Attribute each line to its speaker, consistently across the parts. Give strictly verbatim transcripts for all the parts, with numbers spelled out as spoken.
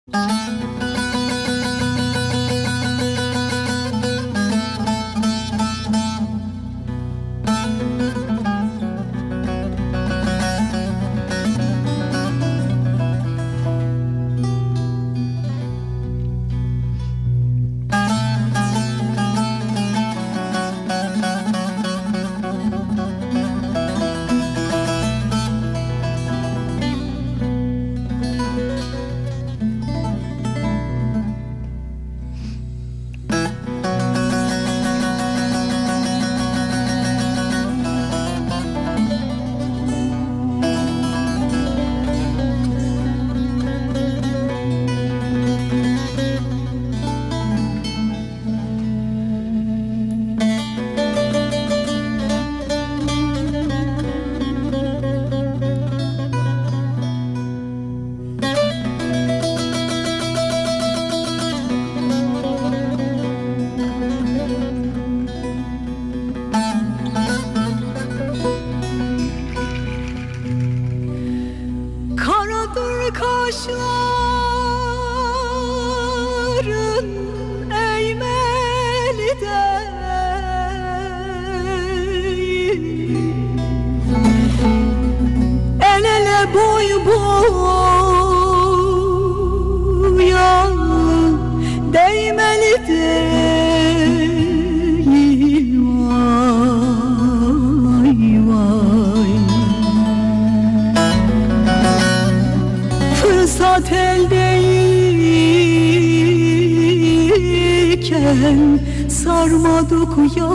Speaker 1: Kaşların eğmeli değil, el ele boy boya değmeli değil. Vay vay, fırsat eldeyken sarmadık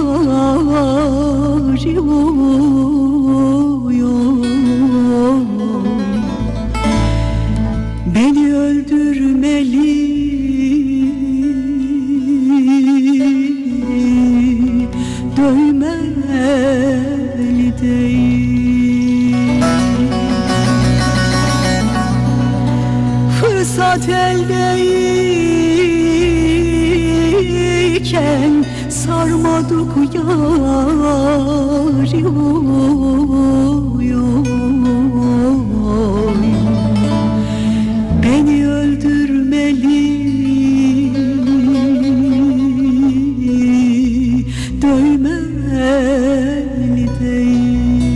Speaker 1: yâri. Oy, oy. Beni öldürmeli, dövmeli değil. Fırsat eldeyken sarmadık yâri. Oy, oy. Beni öldürmeli, dövmeli değil.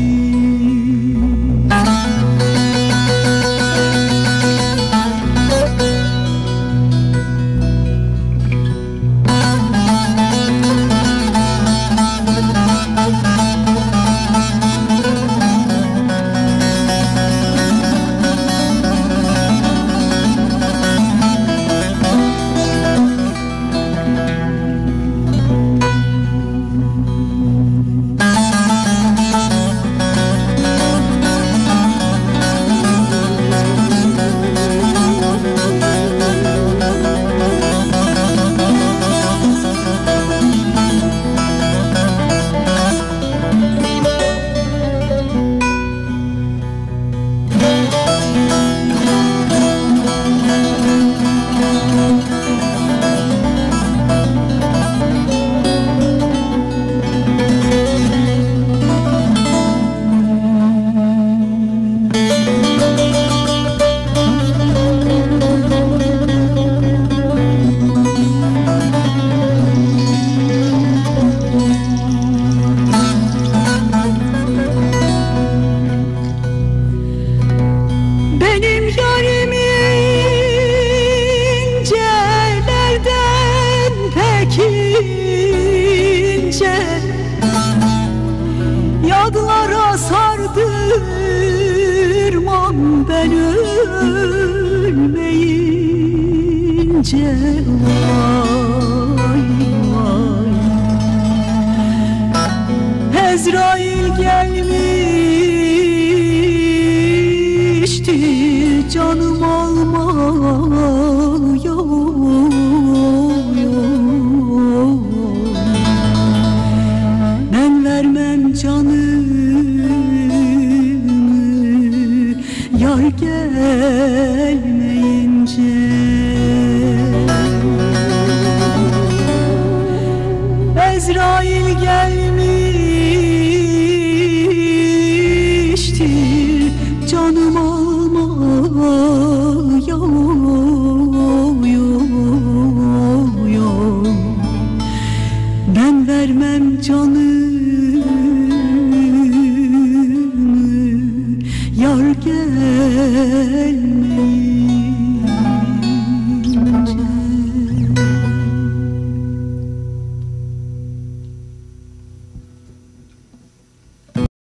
Speaker 1: Yadlara sardırmam ben ölmeyince. Vay vay, Ezrail gelmişti canım almaya. Ben vermem canımı yar gelmeyince. Ezrail gelmiştir canım almaya. vermem canımı, yar gelmeyi.